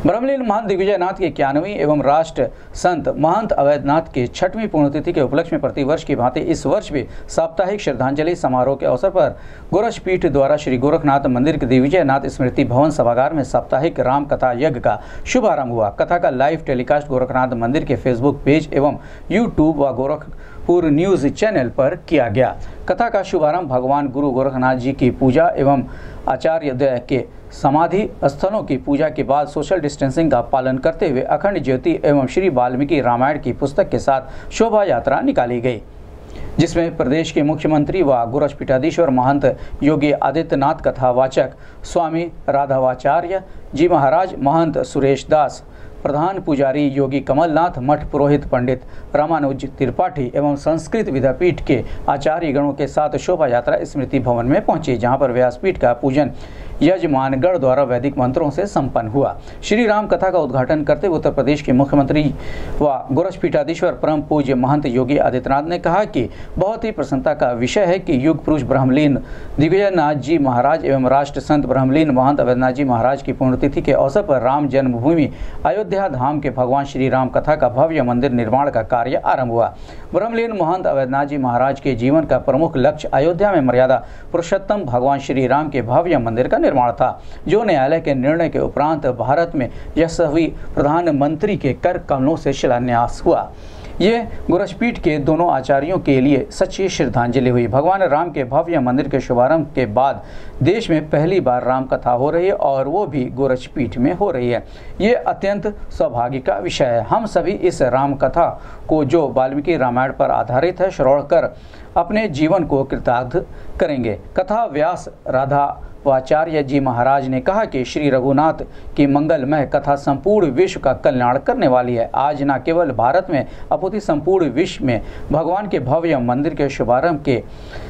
ब्रह्मलीन महंत दिग्विजयनाथ के 91वीं एवं राष्ट्र संत महंत अवैधनाथ के 6वीं पुण्यतिथि के उपलक्ष्य में प्रतिवर्ष की भांति इस वर्ष भी साप्ताहिक श्रद्धांजलि समारोह के अवसर पर गोरक्षपीठ द्वारा श्री गोरखनाथ मंदिर के दिग्विजयनाथ स्मृति भवन सभागार में साप्ताहिक राम कथा यज्ञ का शुभारंभ हुआ। कथा का लाइव टेलीकास्ट गोरखनाथ मंदिर के फेसबुक पेज एवं यूट्यूब व गोरखपुर न्यूज चैनल पर किया गया। कथा का शुभारंभ भगवान गुरु गोरखनाथ जी की पूजा एवं आचार्योदय के समाधि स्थलों की पूजा के बाद सोशल डिस्टेंसिंग का पालन करते हुए अखंड ज्योति एवं श्री वाल्मीकि रामायण की पुस्तक के साथ शोभा यात्रा निकाली गई, जिसमें प्रदेश के मुख्यमंत्री व गोरक्षपीठाधीश्वर महंत योगी आदित्यनाथ, कथावाचक स्वामी राघवाचार्य जी महाराज, महंत सुरेश दास, प्रधान पुजारी योगी कमलनाथ, मठ पुरोहित पंडित रामानुज त्रिपाठी एवं संस्कृत विद्यापीठ के आचार्य गणों के साथ शोभा यात्रा स्मृति भवन में पहुंची, जहां पर व्यासपीठ का पूजन यजमानगढ़ द्वारा वैदिक मंत्रों से संपन्न हुआ। श्री राम कथा का उद्घाटन करते हुए उत्तर प्रदेश के मुख्यमंत्री व गोरक्षपीठाधीश्वर परम पूज्य महंत योगी आदित्यनाथ ने कहा कि बहुत ही प्रसन्नता का विषय है कि युग पुरुष ब्रह्मलीन दिग्विजयनाथ जी महाराज एवं राष्ट्र संत ब्रह्मलीन महंत अवैधनाथ जी महाराज की पुण्यतिथि के अवसर पर राम जन्मभूमि अयोध्या धाम के भगवान श्री राम कथा का भव्य मंदिर निर्माण का कार्य आरंभ हुआ। ब्रह्मलीन महंत अवैधनाथ जी महाराज के जीवन का प्रमुख लक्ष्य अयोध्या में मर्यादा पुरुषोत्तम भगवान श्री राम के भव्य मंदिर का निर्माण था, जो न्यायालय के निर्णय के उपरांत भारत में यशस्वी प्रधानमंत्री के कर कमलों से शिलान्यास हुआ। ये गोरक्षपीठ के दोनों आचार्यों के लिए सच्ची श्रद्धांजलि हुई। भगवान राम के भव्य मंदिर के शुभारंभ के बाद देश में पहली बार राम कथा हो रही है और वो भी गोरक्षपीठ में हो रही है। ये अत्यंत सौभाग्य का विषय है। हम सभी इस राम कथा को, जो वाल्मीकि रामायण पर आधारित है, श्रवण कर अपने जीवन को कृतार्थ करेंगे। कथा व्यास राघवाचार्य जी महाराज ने कहा कि श्री रघुनाथ की मंगलमय कथा संपूर्ण विश्व का कल्याण करने वाली है। आज न केवल भारत में अपितु संपूर्ण विश्व में भगवान के भव्य मंदिर के शुभारंभ के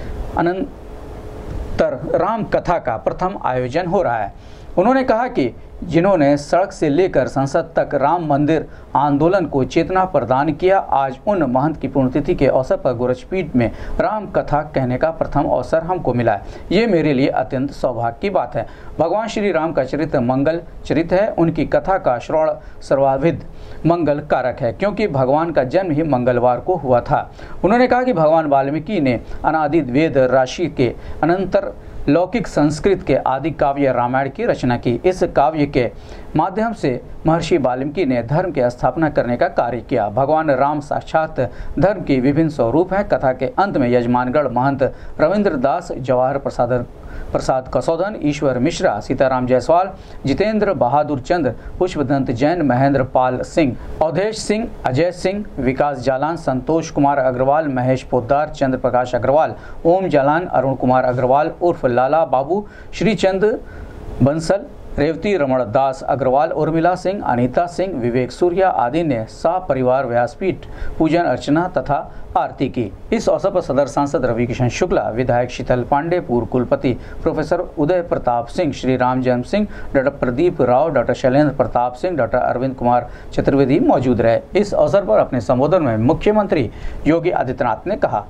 अनंतर राम कथा का प्रथम आयोजन हो रहा है। उन्होंने कहा कि जिन्होंने सड़क से लेकर संसद तक राम मंदिर आंदोलन को चेतना प्रदान किया, आज उन महंत की पुण्यतिथि के अवसर पर गोरक्षपीठ में राम कथा कहने का प्रथम अवसर हमको मिला है। ये मेरे लिए अत्यंत सौभाग्य की बात है। भगवान श्री राम का चरित्र मंगल चरित्र है। उनकी कथा का श्रवण सर्वाधिक मंगल कारक है, क्योंकि भगवान का जन्म ही मंगलवार को हुआ था। उन्होंने कहा कि भगवान वाल्मीकि ने अनादि वेद राशि के अनंतर लौकिक संस्कृत के आदि काव्य रामायण की रचना की। इस काव्य के माध्यम से महर्षि वाल्मीकि ने धर्म की स्थापना करने का कार्य किया। भगवान राम साक्षात धर्म की विभिन्न स्वरूप हैं। कथा के अंत में यजमानगढ़ महंत रविंद्र दास, जवाहर प्रसाद कसौदन, ईश्वर मिश्रा, सीताराम जायसवाल, जितेंद्र बहादुर चंद्र, पुष्पदंत जैन, महेंद्र पाल सिंह, अवधेश सिंह, अजय सिंह, विकास जालान, संतोष कुमार अग्रवाल, महेश पोद्दार, चंद्र प्रकाश अग्रवाल, ओम जालान, अरुण कुमार अग्रवाल उर्फ लाला बाबू, श्रीचंद बंसल, रेवती रमण दास अग्रवाल, उर्मिला सिंह, अनीता सिंह, विवेक सूर्या आदि ने परिवार व्यासपीठ पूजन अर्चना तथा आरती की। इस अवसर पर सदर सांसद रवि किशन शुक्ला, विधायक शीतल पांडे, पूर्व कुलपति professor Uday Pratap Singh, Shri Ram Janm Singh, doctor Pradeep Rao, doctor Shailendra Pratap Singh, doctor Arvind Kumar Chaturvedi मौजूद रहे। इस अवसर पर अपने संबोधन में मुख्यमंत्री योगी आदित्यनाथ ने कहा,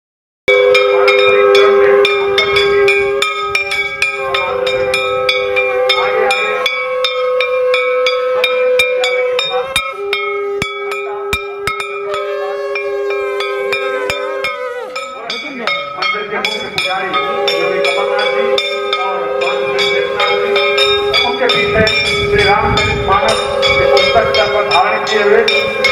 श्री राम मानस के पुस्तक पर धारण किए हुए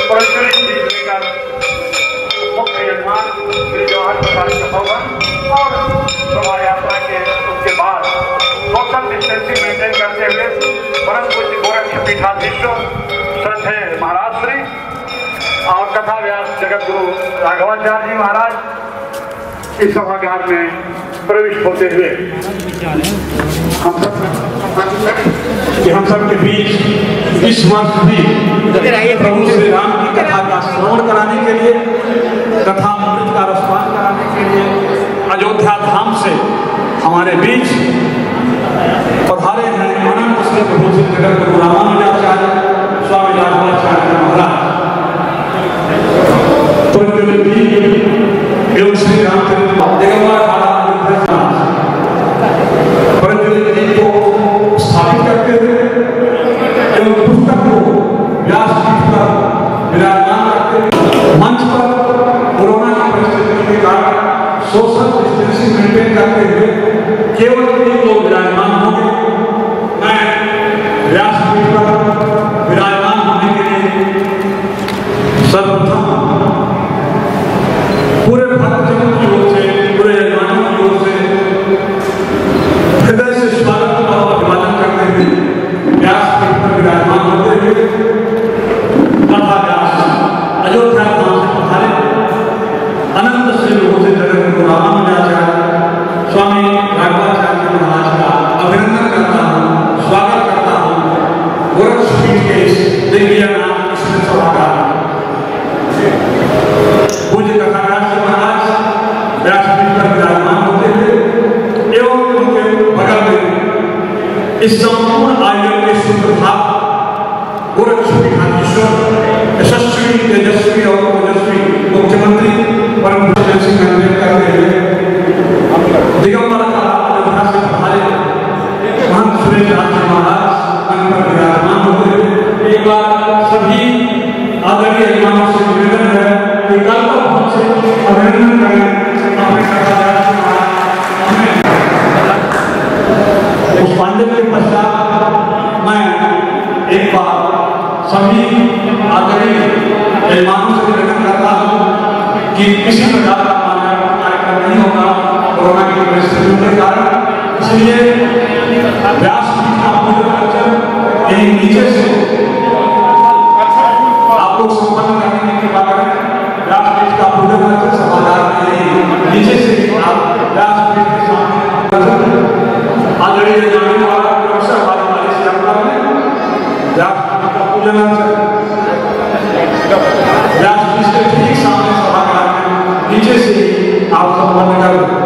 मुख्य यजमान श्री जवाहर प्रसाद कसौदन और शोभा यात्रा के उसके बाद सोशल डिस्टेंसिंग मेंटेन करते हुए परम पूज्य गोरक्षपीठाधीश्वर श्रद्धेय महाराज श्री और कथा व्यास जगत गुरु राघवाचार्य जी महाराज इस सभागार में प्रविष्ट होते हुए हम सब के बीच इस वर्ष भी प्रभु श्री राम की कथा का श्रवण कराने के लिए, कथा अमृत का रसपान कराने के लिए अयोध्या धाम से हमारे बीच पधारे हैं अनंत श्री प्रभु श्री जगत गुरु रामानुजाचार्य स्वामी राघवाचार्य महाराज। एवं श्री राम को स्थापित करते हुए एवं केवल 3 लोग विराजमान होंगे। मैं व्यासपीठ पर विराजमान होने के लिए सर्वप्रथम पूरे भक्तजनों की ओर से, पूरे यजमानों की ओर से हृदय से स्वागत और अभिवादन करते हुए व्यासपीठ पर विराजमान होते हुए तथा व्यास अयोध्या धाम से पधारे अनंत श्री विभूति जगत गुरु रामानुजाचार्य स्वामी राघवाचार्य जी महाराज का अभिनंदन करता हूँ, स्वागत करता हूँ गोरक्षपीठ के इस दिव्यमान स्मृति सभागार पूज्य कथाकार जी महाराज व्यासपीठ पर विराजमान होते हुए एवं उनके बगल में इस संपूर्ण आयोजन के सूत्रधार गोरक्षपीठाधीश्वर यशस्वी तेजस्वी और ओजस्वी मुख्यमंत्री परम पूज्य सिंह करते हुए दिगंबर का अयोध्या से पधारे महंत सुरेश नाथ जी महाराज मंच पर विराजमान होते हुए एक बार सभी आदरणीय यजमानों से निवेदन है कि कल को हमसे अभिनंदन करें अपने कथाकार हमें पुष्पांजलि के पश्चात मैं एक बार सभी आदरणीय यजमानों से निवेदन करता हूँ कि किसी प्रकार का कार्यक्रम नहीं होगा कोरोना की परिस्थितियों के कारण, इसलिए व्यासपीठ का पूजन अर्चन यही नीचे से आप लोग संपन्न करने की कृपा करें। व्यासपीठ का पूजन अर्चन सभागार में यही नीचे से आप व्यासपीठ के सामने आदरणीय जाने वाला क्रमशः वाली से अपना व्यासपीठ का पूजन अर्चन व्यासपीठ के ठीक सामने सभागार में नीचे से आप संपन्न करें।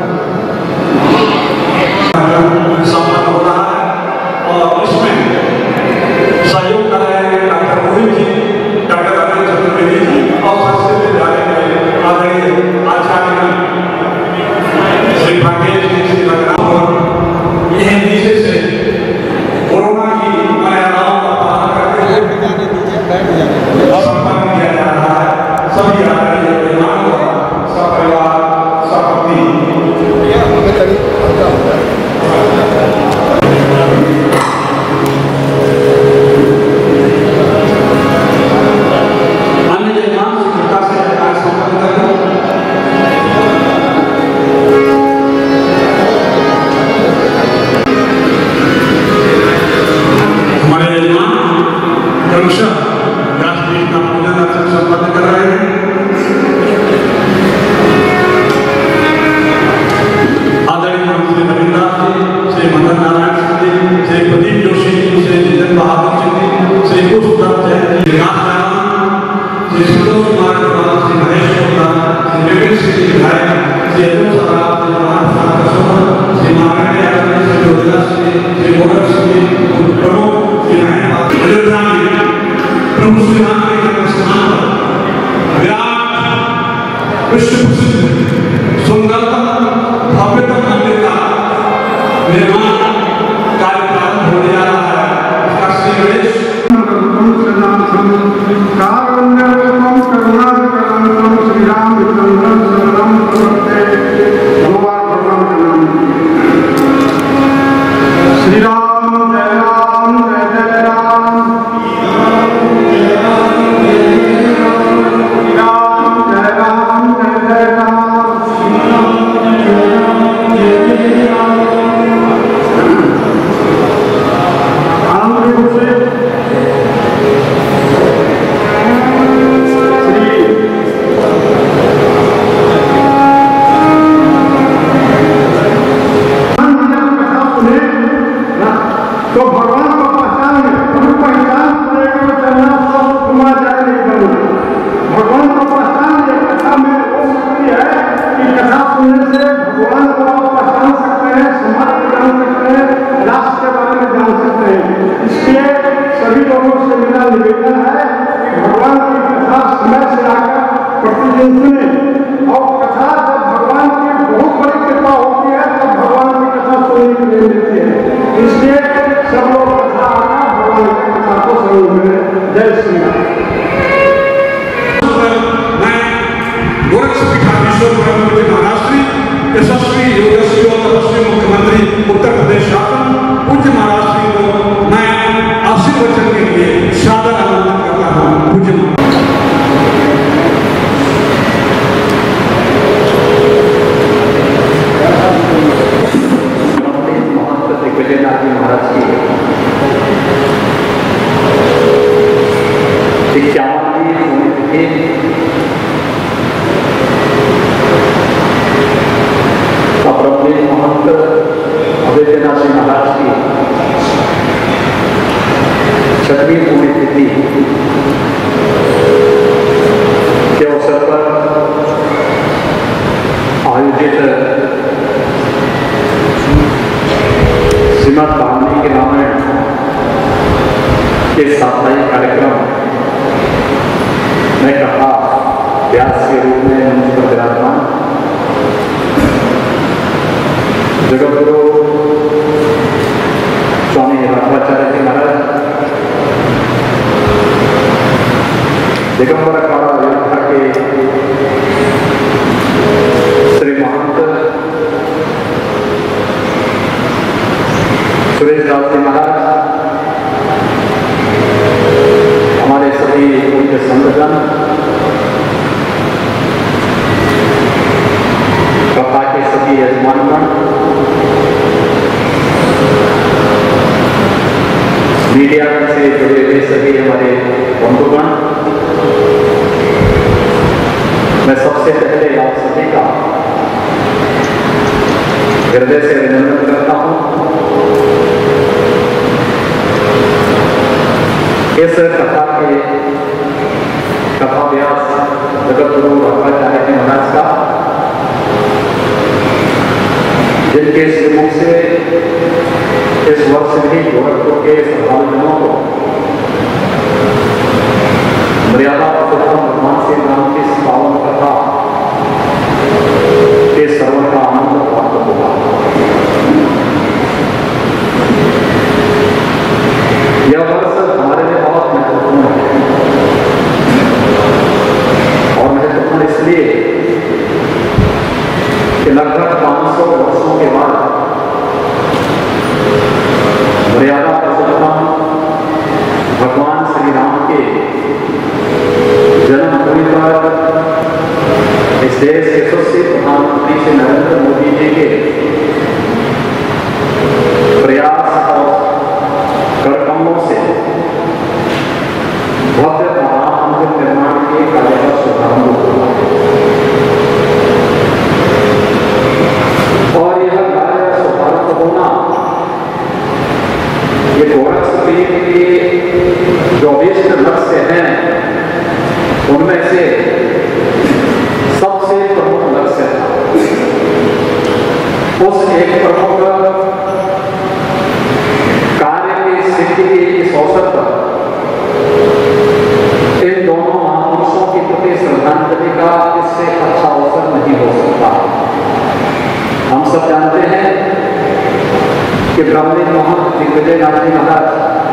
संपन्न हो रहा है और इसमें सहयोग कर रहे हैं डॉक्टर मोहित जी, डॉक्टर अनिल चतुर्वेदी जी और संस्कृत विद्यालय के आदरणीय आचार्य श्री भाग्येश जी, श्री भगवान यह नीचे से कोरोना की मर्यादाओं का पालन करते हुए संपन्न किया जा रहा है। सभी आदरणीय मेहमानों का सपरिवार सपत्नी यशस्वी योगस्वी और तपस्वी मुख्यमंत्री 51वीं पुण्यतिथि ब्रह्मलीन महंत अवैधनाथ जी महाराज की 6वीं पुण्यतिथि के अवसर पर आयोजित श्रीमद् वाल्मीकि रामायण के साप्ताहिक कार्यक्रम में कथा व्यास के रूप में मंच पर विराजमान जगतगुरु स्वामी राघवाचार्य जी महाराज, दिगंबर अखाड़ा अयोध्या के श्री महंत सुरेश दास जी महाराज, हमारे सभी पूज्य संतजन, कथा के सभी यजमानगण, मीडिया से जुड़े हुए सभी हमारे बंधुगण, मैं सबसे पहले आप सभी का हृदय से अभिनंदन करता हूं। इस कथा के कथा व्यास जगतगुरु राघवाचार्य जी महाराज का, जिनके श्रीमुख से इस वर्ष भी गोरखपुर के श्रद्धालुओं को मर्यादा पुरुषोत्तम भगवान श्री राम की पावन कथा के श्रवण का आनंद प्राप्त होगा। यह वर्ष हमारे लिए बहुत महत्वपूर्ण है और महत्वपूर्ण इसलिए कि लगभग 500 वर्षों के बाद मर्यादा पुरुषोत्तम भगवान श्री राम के जन्मभूमि पर इस देश के यशस्वी प्रधानमंत्री श्री नरेंद्र मोदी जी के प्रयास और करकमों से भव्य राम मंदिर निर्माण के कार्य का शुभारंभ हुआ और यह कार्य शुभारंभ होना ये गोरखपुर के जो अभीष्ट लक्ष्य हैं उनमें से सबसे प्रमुख लक्ष्य था। उस एक प्रमुख कार्य की सिद्धि के इस अवसर पर इन दोनों महापुरुषों के प्रति श्रद्धांजलि का इससे अच्छा अवसर नहीं हो सकता। हम सब जानते हैं कि ब्रह्मलीन महंत दिग्विजयनाथ जी महाराज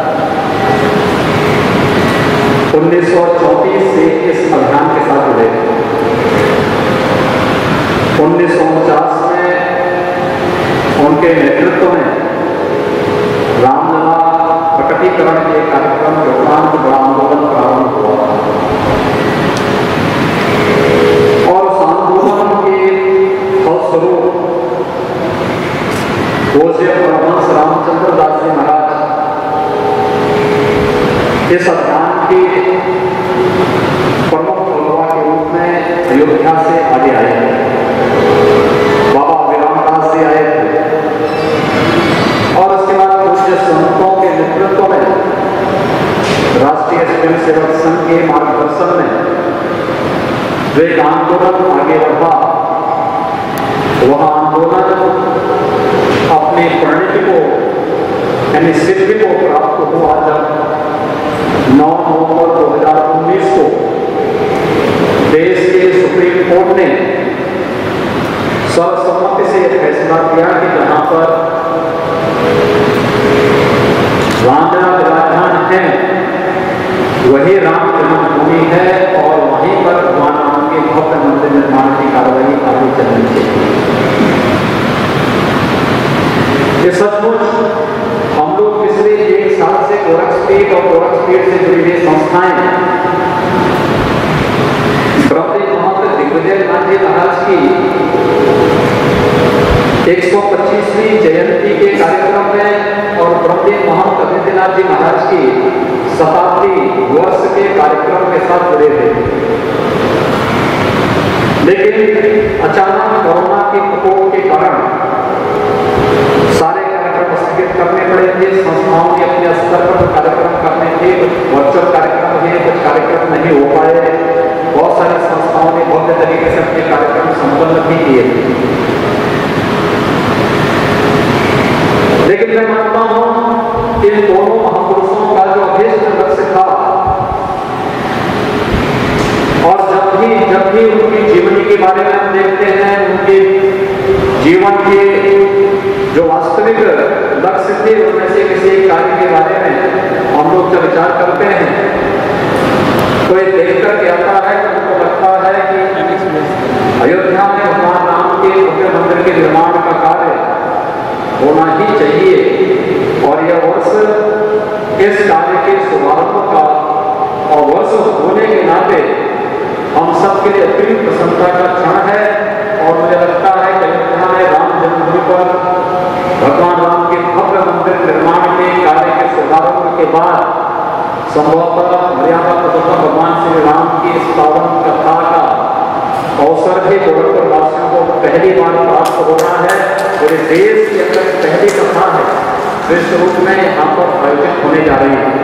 1934 से इस अभियान के साथ जुड़े। 1949 में उनके नेतृत्व में रामलला प्रकटीकरण के कार्यक्रम के उपरांत बड़ा आंदोलन प्रारंभ हुआ और उस आंदोलन के फलस्वरूप पूज्य परमहंस रामचंद्र दास जी महाराज इस अभियान के प्रमुख फलवा के रूप में अयोध्या से आगे आए। बाबा विरामदास जी आए थे और उसके बाद पूज्य संतों के नेतृत्व में राष्ट्रीय स्वयंसेवक संघ के मार्गदर्शन में जो एक आंदोलन आगे बढ़ा, वह आंदोलन अपनी परिणति को यानी सिद्धि को प्राप्त हुआ जब 9 नवंबर 2019 को देश के सुप्रीम कोर्ट ने सर्वसम्मति से यह फैसला किया कि जहां पर रामलला विराजमान है वही राम जन्मभूमि है और वहीं पर भगवान राम के भव्य मंदिर निर्माण की कार्रवाई आगे चलनी चाहिए। ये सचमुच हम लोग पिछले 1 साल से गोरखपीठ और गोरखपीठ से जुड़ी हुई संस्थाएं ब्रह्मलीन महंत दिग्विजयनाथ जी महाराज की 125वीं जयंती के कार्यक्रम में और ब्रह्मलीन महंत अवैधनाथ जी महाराज की शताब्दी वर्ष के कार्यक्रम के साथ जुड़े थे, लेकिन अचानक कोरोना के प्रकोप के कारण सारे कार्यक्रम स्थगित करने पड़े थे। संस्थाओं ने अपने स्तर पर कार्यक्रम करने थे, कुछ वर्चुअल कार्यक्रम थे, कुछ कार्यक्रम नहीं हो पाए। बहुत सारी संस्थाओं ने भव्य तरीके से अपने कार्यक्रम संपन्न भी किए थे। लेकिन मैं मानता हूं कि इन दोनों महापुरुषों का जो अभीष्ट लक्ष्य था, और जब भी उनकी जीवनी के बारे में हम देखते हैं, उनके जीवन के जो वास्तविक लक्ष्य थे, उनमें से किसी एक कार्य के बारे में हम लोग जब विचार करते हैं तो ये देख कर के आता है कि उनको लगता है कि अयोध्या में भगवान राम के भव्य मंदिर के निर्माण का कार्य होना ही चाहिए, और यह वर्ष इस कार्य के शुभारंभ का और वर्ष होने के नाते हम सबके लिए अत्यंत प्रसन्नता का क्षण है। और मुझे लगता है कि अयोध्या में राम जन्मभूमि पर भगवान राम के भव्य मंदिर निर्माण के कार्य के शुभारंभ के बाद संभवतः मर्यादा पुरुषोत्तम भगवान श्री राम की इस पावन कथा का अवसर भी गोरखपुर वासियों को पहली बार प्राप्त हो रहा है, और इस देश की अंदर पहली कथा है विश्व रूप में यहाँ पर आयोजित होने जा रही है।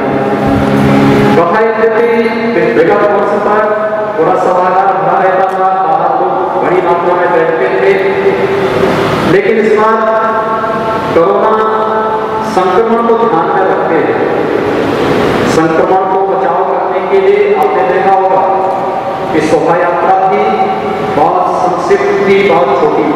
कथा विगत वर्ष पर पूरा सभागार भरा रहता था, बाहर लोग बड़ी मात्रा में बैठते थे, लेकिन इस बार कोरोना संक्रमण को ध्यान में रखते हैं, संक्रमण को बचाव करने के लिए आपने देखा होगा कि शोभा यात्रा भी बहुत संक्षिप्त थी, बहुत छोटी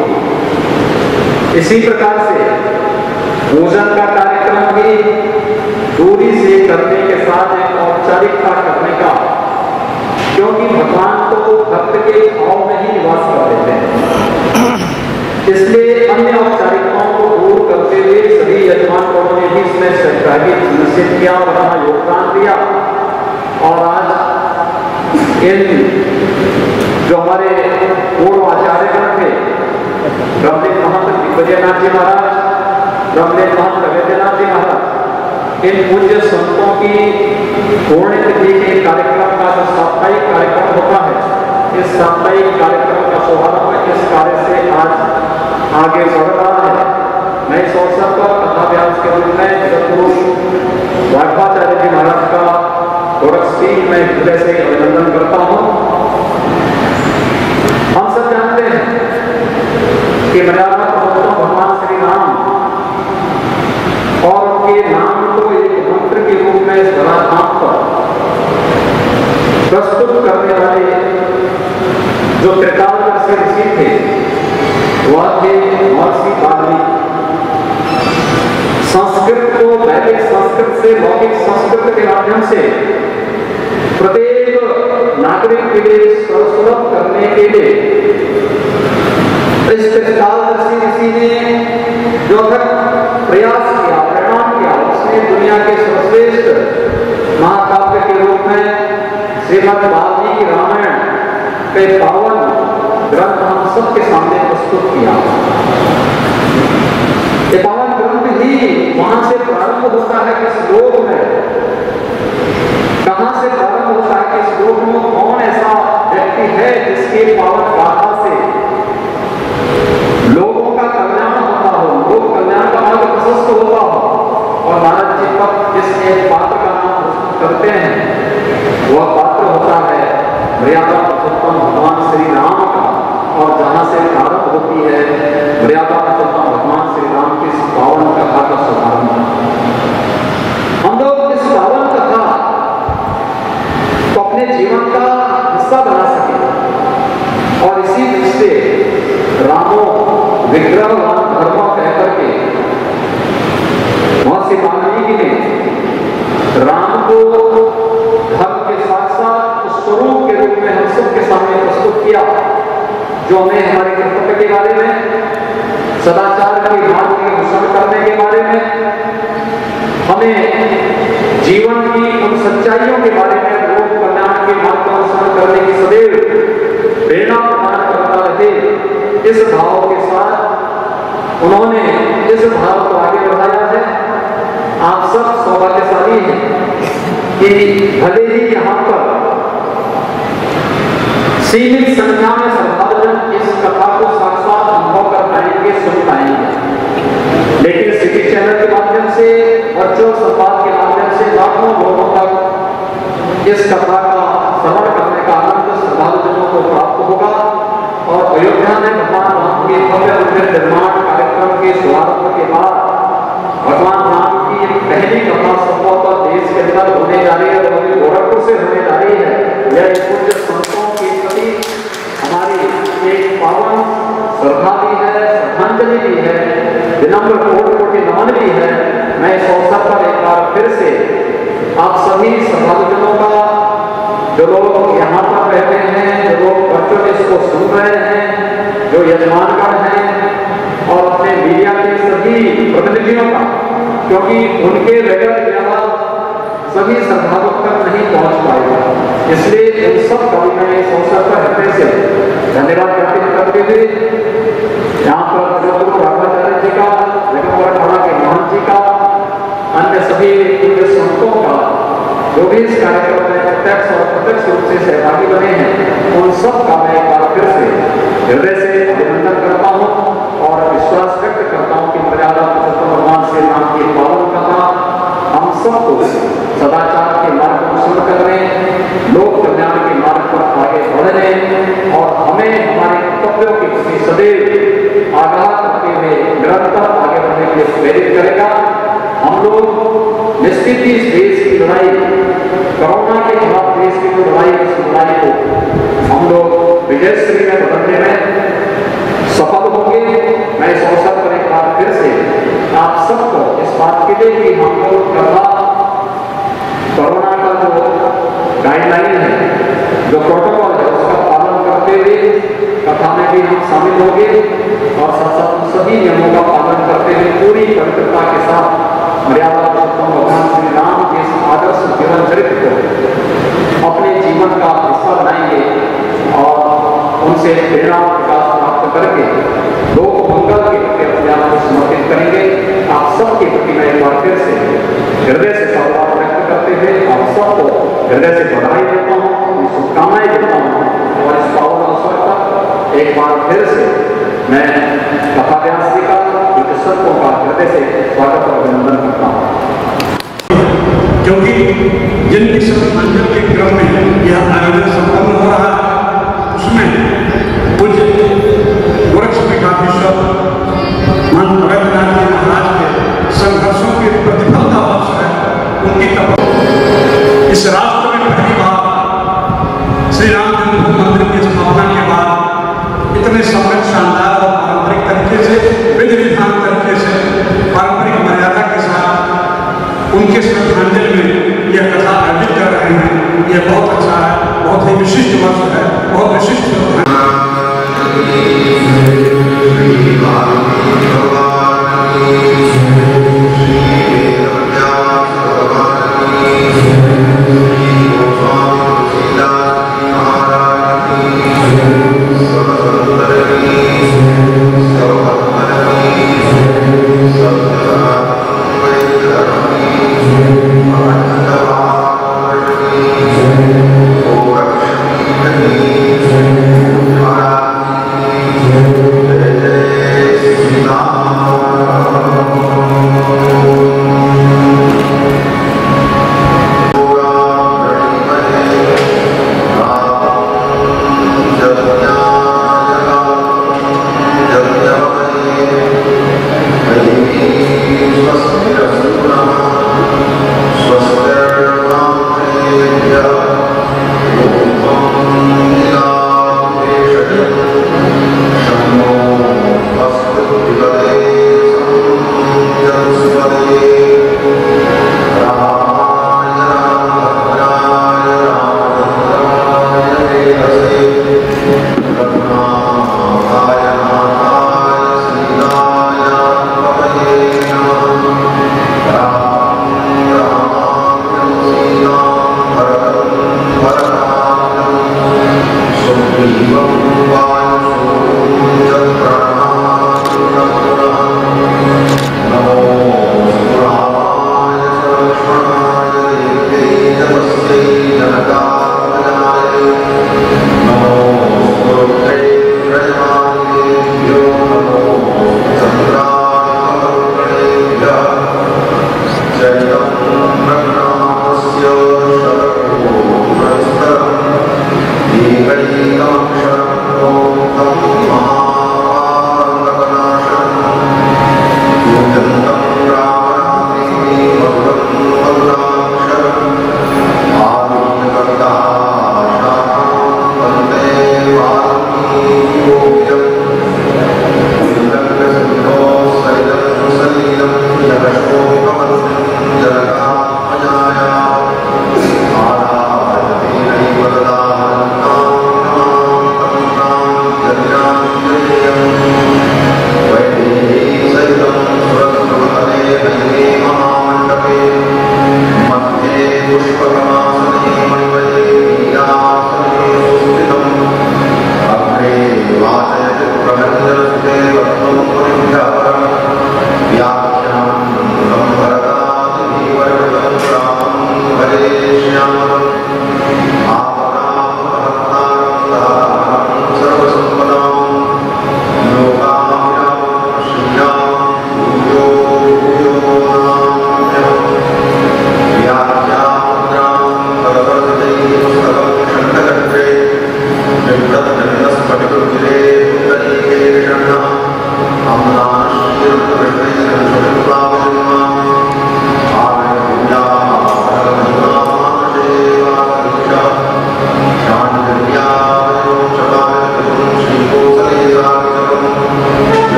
थी। इसी प्रकार से पूजन का कार्यक्रम भी दूरी से करने के साथ एक औपचारिकता करने का, क्योंकि भगवान तो भक्त के भाव में ही निवास कर देते हैं, इसलिए अन्य औपचारिकताओं को दूर करते हुए सभी यजमानों ने भी इसमें सहभागी निश्चित किया और अपना योगदान दिया। और आज इन जो हमारे पूर्व आचार्यगण थे, ब्रह्मदेव महंत दिग्विजयनाथ जी महाराज, ब्रह्मदेव महंत अवैधनाथ जी महाराज, इन पूज्य संतों की पुण्यतिथि के कार्यक्रम का जो साप्ताहिक कार्यक्रम होता है, इस साप्ताहिक कार्यक्रम का शुभारंभ इस कार्य से आज आगे बढ़ रहा है। मैं इस अवसर पर कथाव्यास के रूप में जगतगुरु राघवाचार्य जी महाराज का गोरखपीठ में हृदय से अभिनंदन करता हूँ। हम सब जानते हैं कि मर्यादा पुरुषोत्तम भगवान श्री राम और उनके नाम को एक मंत्र के रूप में इस धराधाम पर प्रस्तुत करने वाले जो त्रिकालदर्शी ऋषि थे वह थे महर्षि वाल्मीकि। संस्कृत को वैदिक संस्कृत से लौकिक संस्कृत के माध्यम से प्रत्येक नागरिक के लिए सुलभ करने के लिए इस त्रिकालदर्शी ऋषि ने जो प्रयास किया, परिणाम किया, उसने दुनिया के सर्वश्रेष्ठ महाकाव्य के रूप में श्रीमद् वाल्मीकि रामायण के पावन ग्रंथ हम सबके सामने प्रस्तुत किया। ये पावन ग्रंथ ही वहां से प्रारंभ होता है कि श्लोक में, कहां से प्रारंभ होता है कि श्लोक में कौन ऐसा व्यक्ति है जिसके पावन गाथा से लोगों का कल्याण होता हो, लोक कल्याण का मार्ग प्रशस्त होता हो। और महाराज जी पर जिस एक पात्र का नाम प्रस्तुत करते हैं वह पात्र होता है मर्यादा पुरुषोत्तम भगवान श्री राम का, और जहां से प्रारंभ होती है मर्यादा पुरुषोत्तम भगवान श्री राम की इस पावन कथा का शुभारंभ। हम लोग इस पावन कथा को अपने जीवन का हिस्सा बना सके, और इसी दृष्टि रामो विग्रह धर्म कहकर के महर्षि वाल्मीकि ने राम को धर्म के साथ साथ उस स्वरूप के रूप में हम सबके सामने प्रस्तुत किया, जो हमें हमारे कर्तव्य के बारे में, सदाचार के मार्ग के अनुसरण करने के बारे में, हमें जीवन की उन सच्चाइयों के बारे में, लोक कल्याण के मार्ग का अनुसरण करने की सदैव प्रेरणा प्रदान करता रहे। इस भाव के साथ उन्होंने इस भाव को आगे बढ़ाया है। आप सब सौभाग्यशाली हैं कि भले ही यहाँ पर सीमित संख्या में श्रद्धालुजन इस कथा को साक्षात अनुभव कर पाएंगे, सुन पाएंगे, लेकिन सिटी चैनल के माध्यम से, वर्चुअल संवाद के माध्यम से लाखों लोगों तक इस कथा का श्रवण करने का आनंद श्रद्धालुजनों को प्राप्त होगा। और अयोध्या में भगवान राम के भव्य मंदिर निर्माण कार्यक्रम के शुभारंभ के बाद भगवान राम की एक पहली कथा संभवतः देश के अंदर होने जा रही है और अभी गोरखपुर से होने जा रही है। यह पूज्य संतों के प्रति हमारी एक पावन श्रद्धा भी है, श्रद्धांजलि भी है, विनम्र कोटि नमन भी है। मैं इस अवसर पर एक बार फिर से आप सभी श्रद्धालुजनों का, जो लोग यहाँ पर रहते हैं, जो लोग वर्चुअल इसको सुन रहे हैं, जो यजमानगण हैं, और अपने मीडिया के सभी प्रतिनिधियों का, क्योंकि उनके बगैर यहाँ सभी श्रद्धालु तक नहीं पहुँच पाएगा, इसलिए इन सब का भी मैं इस अवसर पर हृदय से धन्यवाद ज्ञापित करते हुए यहाँ पर जगतगुरु राघवाचार्य जी का, जगतगुरु ठाणा के महंत जी का, अन्य सभी पूज्य संतों का, जो भी इस कार्यक्रम में प्रत्यक्ष और प्रत्यक्ष रूप से सहभागी बने हैं, उन सब का मैं एक बार फिर से हृदय से अभिनंदन करता हूँ और विश्वास व्यक्त करता हूँ कि मर्यादा पुरुषोत्तम भगवान श्री राम की पावन कथा हम सबको सदाचार के मार्ग को शुरू करने, लोक कल्याण के मार्ग पर आगे बढ़ने और हमें हमारे कर्तव्यों के प्रति सदैव आगाह करते हुए निरंतर आगे बढ़ने के लिए प्रेरित करेगा। हम लोग निश्चित ही इस देश की लड़ाई, कोरोना के खिलाफ देश की जो लड़ाई, इस लड़ाई को हम लोग विजयश्री में बदलने में सफल होंगे। मैं इस अवसर पर एक बार फिर से आप सबको इस बात के लिए कि हम लोग कथा, कोरोना का जो गाइडलाइन है, जो प्रोटोकॉल है, उसका पालन करते हुए कथा में भी हम शामिल होंगे और साथ साथ सभी नियमों का पालन करते हुए पूरी पवित्रता के साथ मर्यादा पुरुषोत्तम भगवान श्री राम के आदर्श जीवन चरित्र को अपने जीवन का हिस्सा बनाएंगे और उनसे प्रेरणा विकास प्राप्त करके लोक मंगल के प्रति अपने आप को समर्पित करेंगे। आप सबके प्रति मैं एक बार फिर से हृदय से धन्यवाद व्यक्त करते हुए आप सबको हृदय से बधाई देता हूँ, शुभकामनाएं देता हूँ और इस पावन अवसर पर एक बार फिर से मैं कथा व्यास जी का, संतों का हृदय से स्वागत और अभिनंदन करता हूँ। क्योंकि जिनकी श्रद्धांजलि के क्रम में यह आयोजन संपन्न हो रहा है, उसमें पूज्य गोरक्षपीठाधीश्वर महंत अवैधनाथ जी महाराज के संघर्षों के प्रतिफल का वर्ष है। उनकी तपस्या इस राष्ट्र में पहली बार श्री राम जन्मभूमि मंदिर की स्थापना के बाद इतने समृद्ध, शानदार और पारंपरिक तरीके से, विधि विधान तरीके से, पारंपरिक मर्यादा के साथ उनके श्रद्धांजलि में यह कथा आयोजित कर रहे हैं। यह बहुत अच्छा है, बहुत ही विशिष्ट वर्ष है, बहुत विशिष्ट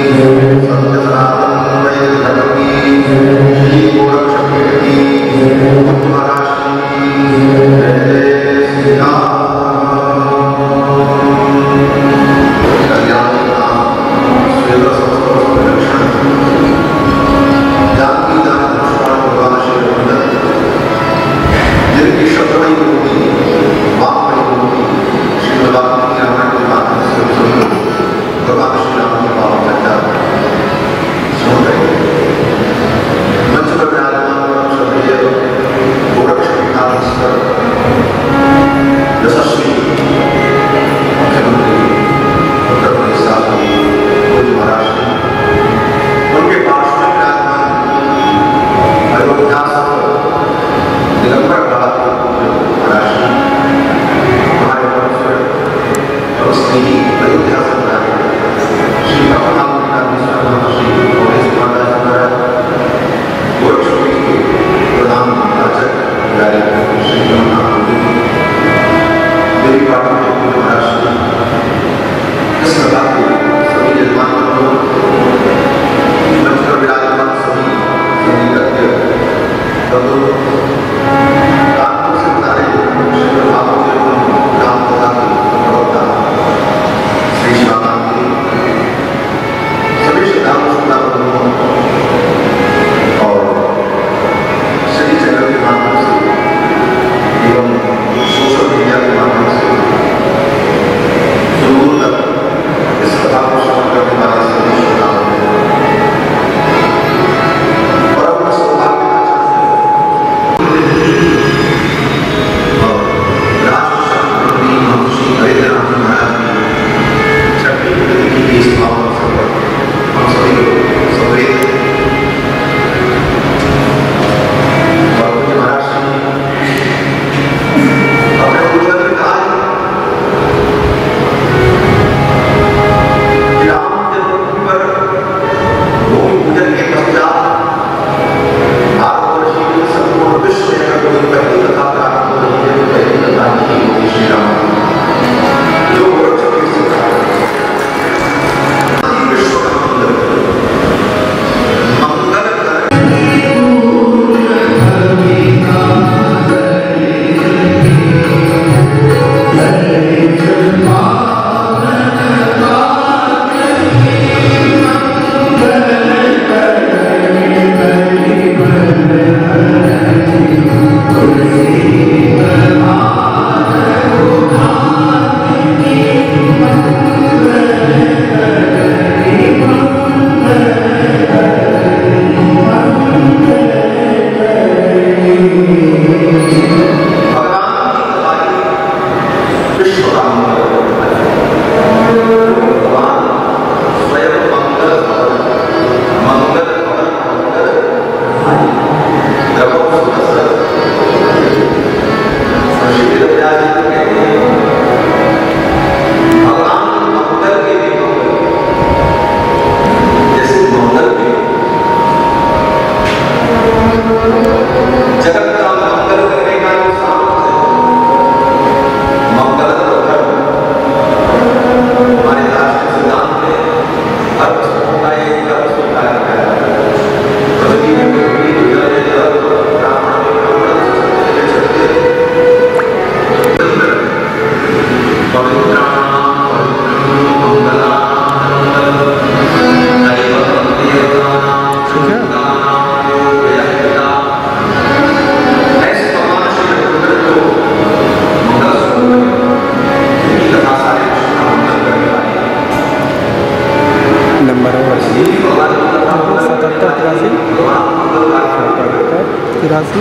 तिरासी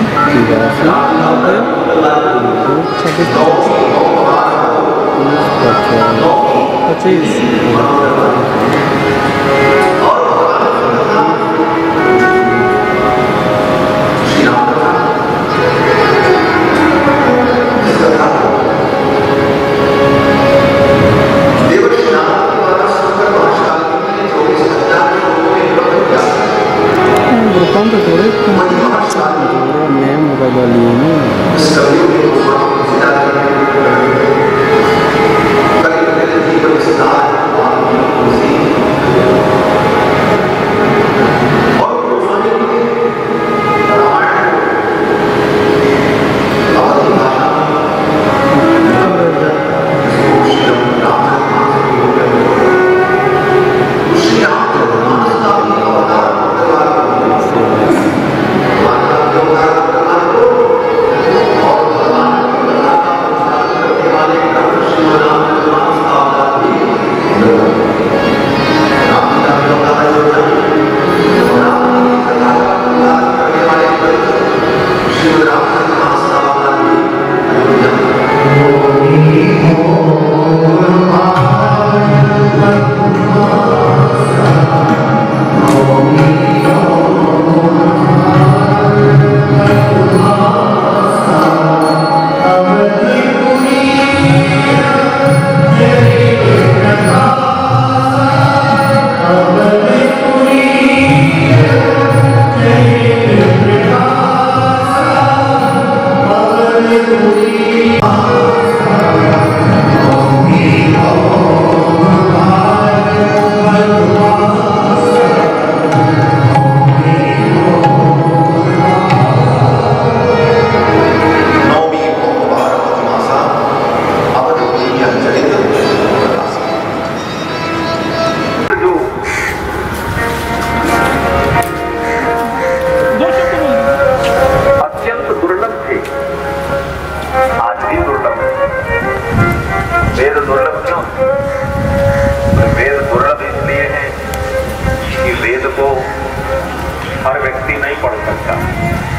25 हर व्यक्ति नहीं पढ़ सकता।